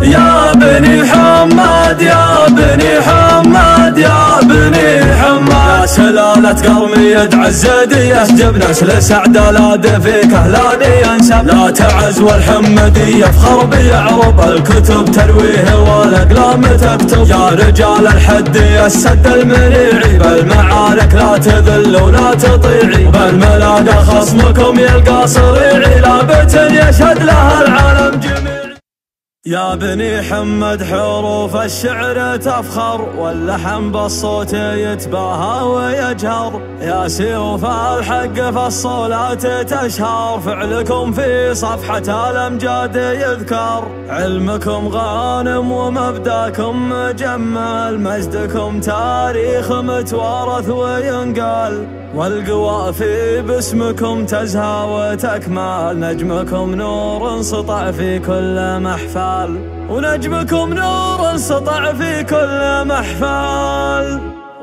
يا بني حماد يا بني حماد يا بني حماد. يا سلالة قرميد عزيدية جبنا نسل سعد الاد في كهلاني ينسب. لا تعز والحمدية فخر بيعرب الكتب ترويه والاقلام تكتب. يا رجال الحدي السد المنيعي بالمعارك لا تذل ولا تطيعي. بالملاقى خصمكم يلقى صريعي لابت يشهد لها العالم جميع. يا بني حمد حروف الشعر تفخر واللحن بالصوت يتباهى ويجهر. يا سيوف الحق في الصولات تشهر. فعلكم في صفحة الأمجاد يذكر. علمكم غانم ومبداكم مجمل. مجدكم تاريخ متوارث وينقال. والقوافي باسمكم تزهى وتكمل. نجمكم نور سطع في كل محفل. ونجمكم نور سطع في كل محفل.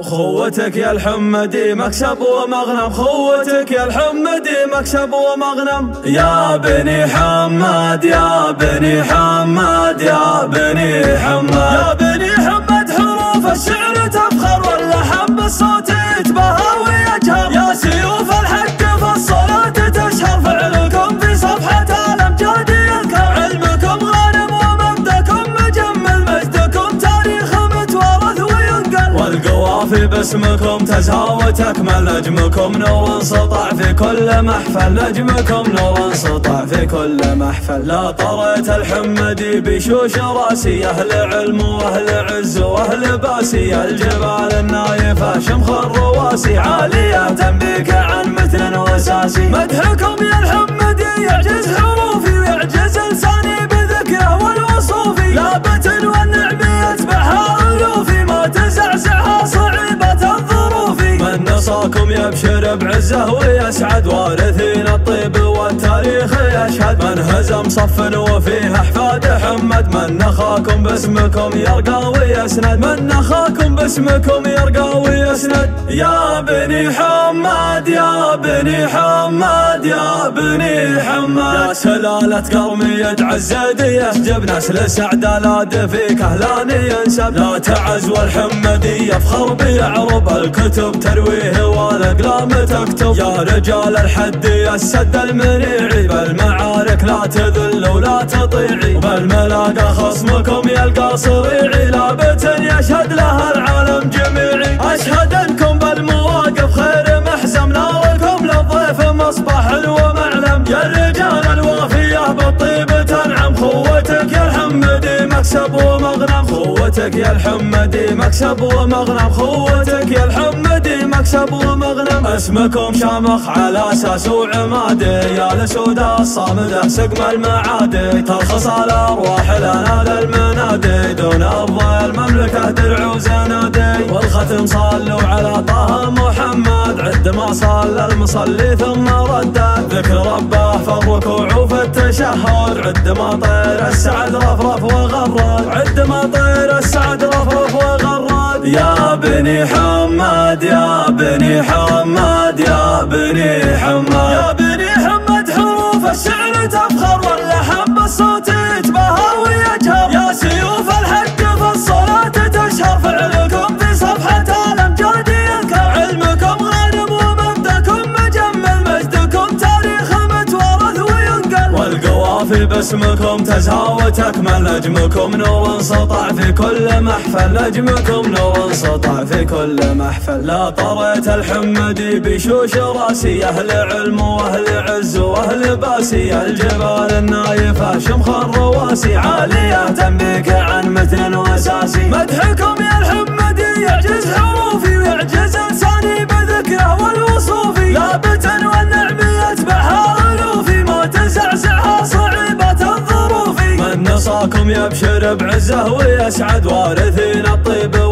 خوتك يا الحمدي مكسب ومغنم. خوتك يا الحمدي مكسب ومغنم. يا بني حماد يا بني حماد يا بني حماد. يا بني حماد حروف الشعر تفخر واللحن بالصوت يتباهى ويجهر. يا سيوف الحق في الصلاة تشهر. فعلكم في صفحة الأمجاد يذكر. علمكم غانم ومبداكم مجمل. مجدكم تاريخ متوارث وينقل. والقوافي باسمكم تزهى وتكمل. نجمكم نور سطع في كل محفل. نجمكم نور سطع في كل محفل. لا طريت الحمدي بشوش راسي. أهل علم وأهل عز وأهل باسي. الجبال النايفة شمخ الرواسي. عالية بك عن متن وساسي. مدحكم يا الحمدي يعجز حروفي ويعجز لساني بذكره والوصوفي. لابت والنعم يتبعها ألوفي. ما تزعزعها صعيبة الظروف. من نصاكم يبشر بعزه ويسعد. وارثين الطيب والتاريخ يشهد. من هزم صف وفيه أحفاد حمد. من نخاكم باسمكم يرقى ويسند. من نخاكم باسمكم يرقى ويسند. يا بني حماد يا بني حماد يا بني حماد. يا سلالة قرميد عزيدية جبنا نسل سعد الاد في كهلاني ينسب. لا تعز والحمدية فخر بيعرب الكتب ترويه والاقلام تكتب. يا رجال الحدي السد المنيعي بالمعارك لا تذل ولا تطيعي. بالملاقى خصمكم يلقى صريعي لابت يشهد لها العالم جميعي. أشهد أنكم بالمواقف خير محزم. ناركم للضيف مصباح ومعلم. يا الرجال الوافية بالطيب تنعم. خوتك يا الحمدي مكسب ومغنم. خوتك يا الحمدي مكسب ومغنم. خوتك يا الحمدي مكسب ومغنم. اسمكم شامخ على اساس وعمادي. يا الاسود الصامده سقم المعادي. ترخص الارواح لنا للمنادي. دون ارض المملكه درع وزنادي. والختم صلوا على طه محمد. عد ما صلى المصلي ثم ردد. ذكر ربه في الركوع وفي التشهد. عد ما طير السعد رفرف وغرد. عد ما طير السعد رفرف وغرد. يا بني حماد يا بني حماد يا بني حماد. يا بني حماد حروف الشعر تفخر واللحن بالصوت يتباهى ويجهر. يا سيوف الحق في الصلاة تشهر. فعلكم في صفحة الأمجاد يذكر. علمكم غانم ومبداكم مجمل. مجدكم تاريخ متوارث وينقل. والقوافي باسمكم تزهى وتكمل. نجمكم نور سطع في كل محفل. نجمكم نور سطع في كل محفل. لا طريت الحمدي بشوش راسي. أهل علم وأهل عز وأهل باسي. الجبال النايفة شمخ الرواسي. عالية بك عن متن وساسي. مدحكم يا الحمدي يعجز حروفي ويعجز لساني بذكره والوصوفي. لابت والنعم يتبعها ألوفي. ما تزعزعها صعيبة الظروف. من نصاكم يبشر بعزه ويسعد. وارثين الطيب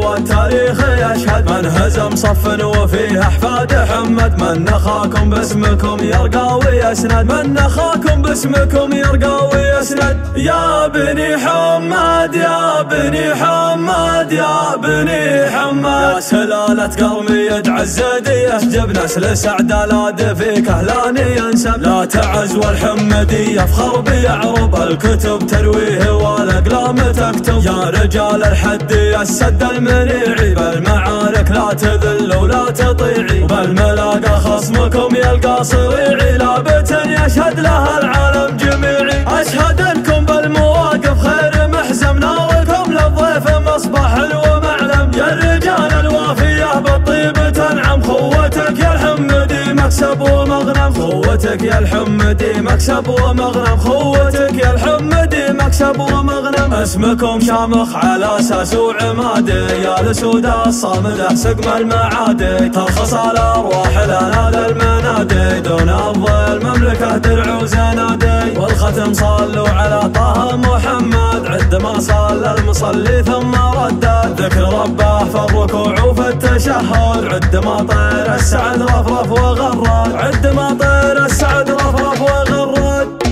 والتاريخ يشهد من هزم صف وفيه أحفاد حمد. من نخاكم باسمكم يرقى ويسند، من نخاكم باسمكم يرقى ويسند. يا بني حماد يا بني حماد يا بني حماد، يا سلالة قرميد عزيدية جب نسل سعد الاد فيك أهلاني ينسب. لا تعز والحمدية فخر بيعرب، الكتب ترويه والأقلام تكتب. يا رجال الحدي السد المنيعي، بالمعارك لا تذل ولا تطيعي، وبالملاقى خصمكم يلقى صريعي. لابت يشهد لها العالم جميعي، أشهد انكم بالمواقف خير محزم. ناركم للضيف مصباح ومعلم، يا الرجال الوافية بالطيب تنعم. خوتك يا الحمدي مكسب ومغنم، خوتك يا الحمدي مكسب ومغنم، خوتك يا الحمدي مكسب ومغنم. اسمكم شامخ على اساس وعمادي، يا الاسود الصامده سقم المعادي. ترخص الارواح لنا للمنادي، دون افضل مملكه درع وزنادي. والختم صلوا على طه محمد، عد ما صلى المصلي ثم ردد. ذكر ربه في الركوع وفي التشهد، عد ما طير السعد رفرف وغرد، عد ما طير السعد رفرف وغرد.